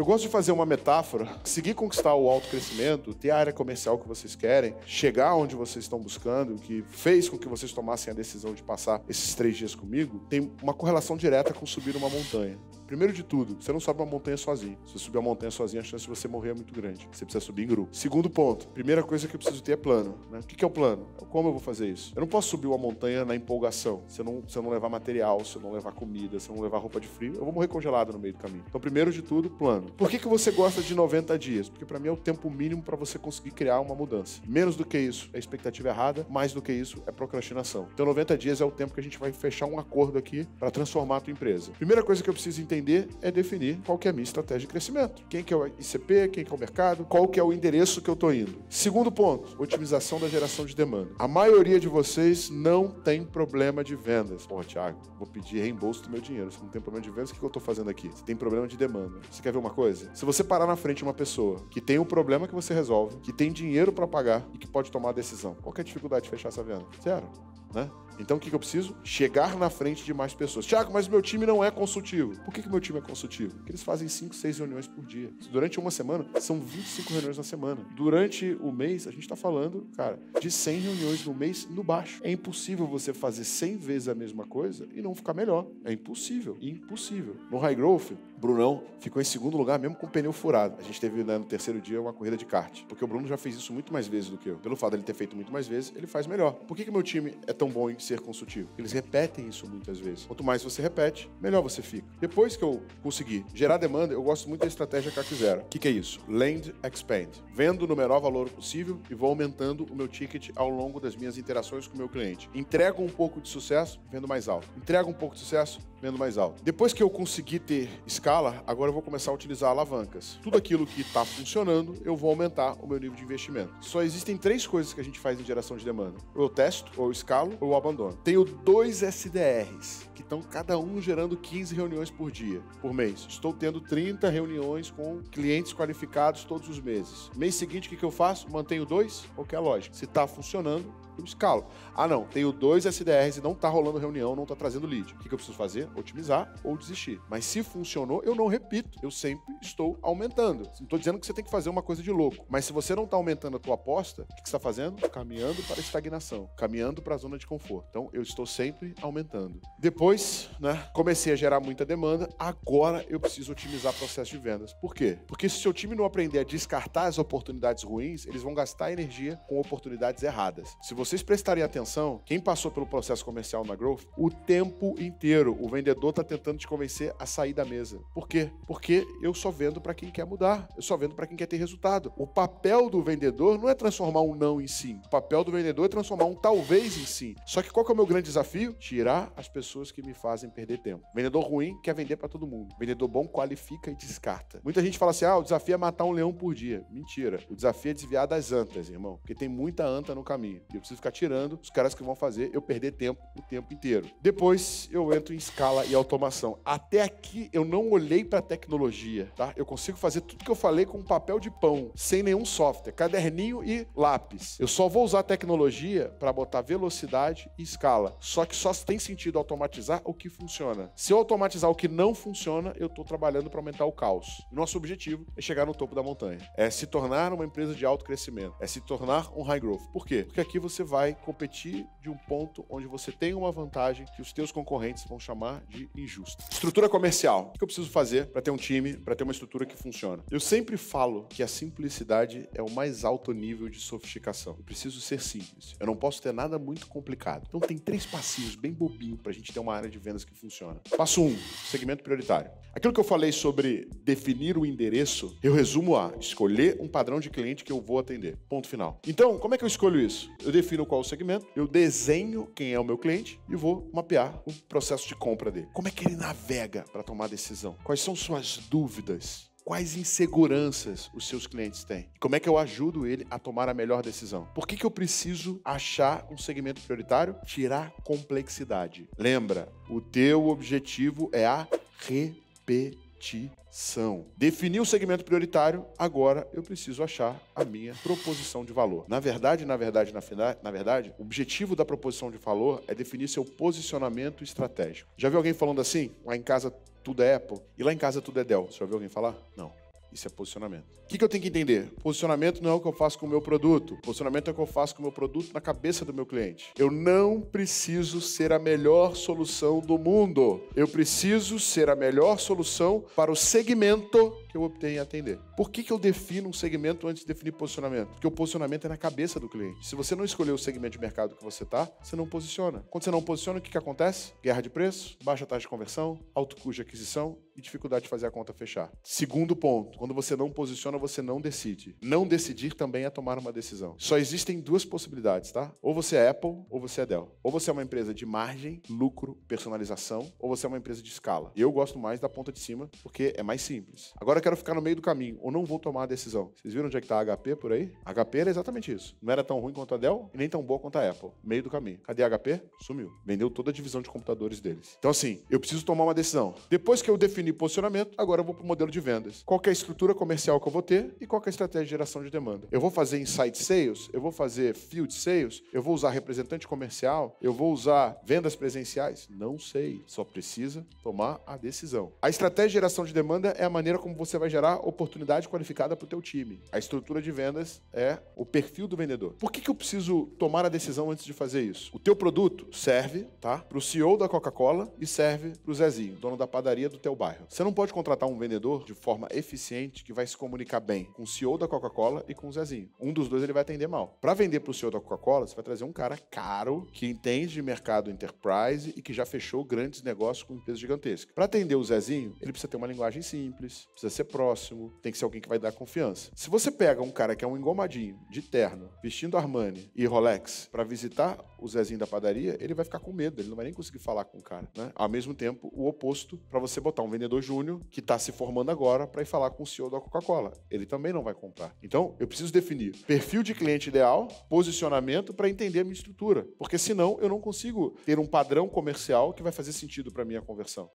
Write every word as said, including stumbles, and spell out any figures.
Eu gosto de fazer uma metáfora, seguir conquistar o autocrescimento, ter a área comercial que vocês querem, chegar onde vocês estão buscando, que fez com que vocês tomassem a decisão de passar esses três dias comigo, tem uma correlação direta com subir uma montanha. Primeiro de tudo, você não sobe uma montanha sozinho. Se você subir uma montanha sozinho, a chance de você morrer é muito grande. Você precisa subir em grupo. Segundo ponto, primeira coisa que eu preciso ter é plano. Né? O que é o plano? Como eu vou fazer isso? Eu não posso subir uma montanha na empolgação. Se eu não, se eu não levar material, se eu não levar comida, se eu não levar roupa de frio, eu vou morrer congelado no meio do caminho. Então, primeiro de tudo, plano. Por que que você gosta de noventa dias? Porque para mim é o tempo mínimo para você conseguir criar uma mudança. Menos do que isso é expectativa errada, mais do que isso é procrastinação. Então, noventa dias é o tempo que a gente vai fechar um acordo aqui para transformar a tua empresa. Primeira coisa que eu preciso entender é definir qual que é a minha estratégia de crescimento. Quem que é o I C P, quem que é o mercado, qual que é o endereço que eu estou indo. Segundo ponto, otimização da geração de demanda. A maioria de vocês não tem problema de vendas. Pô, Thiago, vou pedir reembolso do meu dinheiro. Você não tem problema de vendas, o que eu estou fazendo aqui? Você tem problema de demanda. Você quer ver uma coisa? Se você parar na frente de uma pessoa que tem um problema que você resolve, que tem dinheiro para pagar e que pode tomar a decisão, qual que é a dificuldade de fechar essa venda? Zero. Né? Então o que, que eu preciso? Chegar na frente de mais pessoas. Thiago, mas meu time não é consultivo. Por que, que meu time é consultivo? Porque eles fazem cinco, seis reuniões por dia. Durante uma semana, são vinte e cinco reuniões na semana. Durante o mês, a gente está falando, cara, de cem reuniões no mês no baixo. É impossível você fazer cem vezes a mesma coisa e não ficar melhor. É impossível. Impossível. No High Growth, Brunão ficou em segundo lugar mesmo com o pneu furado. A gente teve, né, no terceiro dia uma corrida de kart. Porque o Bruno já fez isso muito mais vezes do que eu. Pelo fato de ele ter feito muito mais vezes, ele faz melhor. Por que que meu time é tão bom em ser consultivo? Eles repetem isso muitas vezes. Quanto mais você repete, melhor você fica. Depois que eu conseguir gerar demanda, eu gosto muito da estratégia C A C zero. O que que é isso? Land Expand. Vendo no menor valor possível e vou aumentando o meu ticket ao longo das minhas interações com o meu cliente. Entrego um pouco de sucesso, vendo mais alto. Entrego um pouco de sucesso, vendo mais alto. Depois que eu conseguir ter escala, agora eu vou começar a utilizar alavancas. Tudo aquilo que está funcionando, eu vou aumentar o meu nível de investimento. Só existem três coisas que a gente faz em geração de demanda. Ou eu testo, ou eu escalo, ou eu abandono. Tenho dois S D Rs, que estão cada um gerando quinze reuniões por dia, por mês. Estou tendo trinta reuniões com clientes qualificados todos os meses. Mês seguinte, o que que eu faço? Mantenho dois? Qual que é a lógica? Se está funcionando, eu escalo. Ah, não, tenho dois S D Rs e não está rolando reunião, não está trazendo lead. O que que eu preciso fazer? Otimizar ou desistir. Mas se funcionou, eu não repito. Eu sempre estou aumentando. Não estou dizendo que você tem que fazer uma coisa de louco. Mas se você não está aumentando a tua aposta, o que que você está fazendo? Caminhando para a estagnação. Caminhando para a zona de conforto. Então, eu estou sempre aumentando. Depois, né, comecei a gerar muita demanda. Agora, eu preciso otimizar o processo de vendas. Por quê? Porque se o seu time não aprender a descartar as oportunidades ruins, eles vão gastar energia com oportunidades erradas. Se vocês prestarem atenção, quem passou pelo processo comercial na Growth, o tempo inteiro o vendedor está tentando te convencer a sair da mesa. Por quê? Porque eu só vendo para quem quer mudar. Eu só vendo para quem quer ter resultado. O papel do vendedor não é transformar um não em sim. O papel do vendedor é transformar um talvez em sim. Só que qual que é o meu grande desafio? Tirar as pessoas que me fazem perder tempo. Vendedor ruim quer vender para todo mundo. Vendedor bom qualifica e descarta. Muita gente fala assim, ah, o desafio é matar um leão por dia. Mentira. O desafio é desviar das antas, irmão. Porque tem muita anta no caminho. E eu preciso ficar tirando os caras que vão fazer eu perder tempo o tempo inteiro. Depois eu entro em escala e automação. Até aqui eu não olhei para tecnologia, tá? Eu consigo fazer tudo que eu falei com um papel de pão, sem nenhum software, caderninho e lápis. Eu só vou usar a tecnologia para botar velocidade e escala. Só que só tem sentido automatizar o que funciona. Se eu automatizar o que não funciona, eu estou trabalhando para aumentar o caos. Nosso objetivo é chegar no topo da montanha. É se tornar uma empresa de alto crescimento. É se tornar um high growth. Por quê? Porque aqui você vai competir de um ponto onde você tem uma vantagem que os teus concorrentes vão chamar de injusta. Estrutura comercial. O que eu preciso fazer para ter um time, para ter uma estrutura que funciona? Eu sempre falo que a simplicidade é o mais alto nível de sofisticação. Eu preciso ser simples. Eu não posso ter nada muito complicado. Então tem três passinhos bem bobinhos para a gente ter uma área de vendas que funciona. Passo um, segmento prioritário. Aquilo que eu falei sobre definir o endereço, eu resumo a escolher um padrão de cliente que eu vou atender. Ponto final. Então, como é que eu escolho isso? Eu defino qual é o segmento, eu desenho quem é o meu cliente e vou mapear o processo de compra dele. Como é que ele navega para tomar decisão? Quais são suas dúvidas? Quais inseguranças os seus clientes têm? Como é que eu ajudo ele a tomar a melhor decisão? Por que que eu preciso achar um segmento prioritário? Tirar complexidade. Lembra, o teu objetivo é a repetição. Definir o segmento prioritário, agora eu preciso achar a minha proposição de valor. Na verdade, na verdade, na, na verdade, o objetivo da proposição de valor é definir seu posicionamento estratégico. Já viu alguém falando assim? Lá em casa tudo é Apple e lá em casa tudo é Dell. Você já ouviu alguém falar? Não. Isso é posicionamento. O que, que eu tenho que entender? Posicionamento não é o que eu faço com o meu produto. Posicionamento é o que eu faço com o meu produto na cabeça do meu cliente. Eu não preciso ser a melhor solução do mundo. Eu preciso ser a melhor solução para o segmento que eu optei em atender. Por que, que eu defino um segmento antes de definir posicionamento? Porque o posicionamento é na cabeça do cliente. Se você não escolher o segmento de mercado que você está, você não posiciona. Quando você não posiciona, o que, que acontece? Guerra de preço, baixa taxa de conversão, alto custo de aquisição e dificuldade de fazer a conta fechar. Segundo ponto, quando você não posiciona, você não decide. Não decidir também é tomar uma decisão. Só existem duas possibilidades, tá? Ou você é Apple, ou você é Dell. Ou você é uma empresa de margem, lucro, personalização, ou você é uma empresa de escala. Eu gosto mais da ponta de cima, porque é mais simples. Agora eu quero ficar no meio do caminho, ou não vou tomar a decisão. Vocês viram onde é que tá a H P por aí? A H P era exatamente isso. Não era tão ruim quanto a Dell e nem tão boa quanto a Apple. Meio do caminho. Cadê a H P? Sumiu. Vendeu toda a divisão de computadores deles. Então assim, eu preciso tomar uma decisão. Depois que eu defini posicionamento, agora eu vou pro modelo de vendas. Qual que é a estrutura comercial que eu vou ter e qual que é a estratégia de geração de demanda? Eu vou fazer inside sales? Eu vou fazer field sales? Eu vou usar representante comercial? Eu vou usar vendas presenciais? Não sei. Só precisa tomar a decisão. A estratégia de geração de demanda é a maneira como você vai gerar oportunidade qualificada para o teu time. A estrutura de vendas é o perfil do vendedor. Por que que eu preciso tomar a decisão antes de fazer isso? O teu produto serve, tá, para o C E O da Coca-Cola e serve para o Zezinho, dono da padaria do teu bairro. Você não pode contratar um vendedor de forma eficiente que vai se comunicar bem com o C E O da Coca-Cola e com o Zezinho. Um dos dois ele vai atender mal. Para vender para o C E O da Coca-Cola, você vai trazer um cara caro, que entende de mercado enterprise e que já fechou grandes negócios com empresas gigantescas. Para atender o Zezinho, ele precisa ter uma linguagem simples, precisa ser próximo, tem que ser alguém que vai dar confiança. Se você pega um cara que é um engomadinho, de terno, vestindo Armani e Rolex, para visitar o Zezinho da padaria, ele vai ficar com medo, ele não vai nem conseguir falar com o cara, né? Ao mesmo tempo, o oposto, para você botar um vendedor júnior que está se formando agora para ir falar com o C E O da Coca-Cola. Ele também não vai comprar. Então, eu preciso definir perfil de cliente ideal, posicionamento para entender a minha estrutura, porque senão eu não consigo ter um padrão comercial que vai fazer sentido para minha conversão.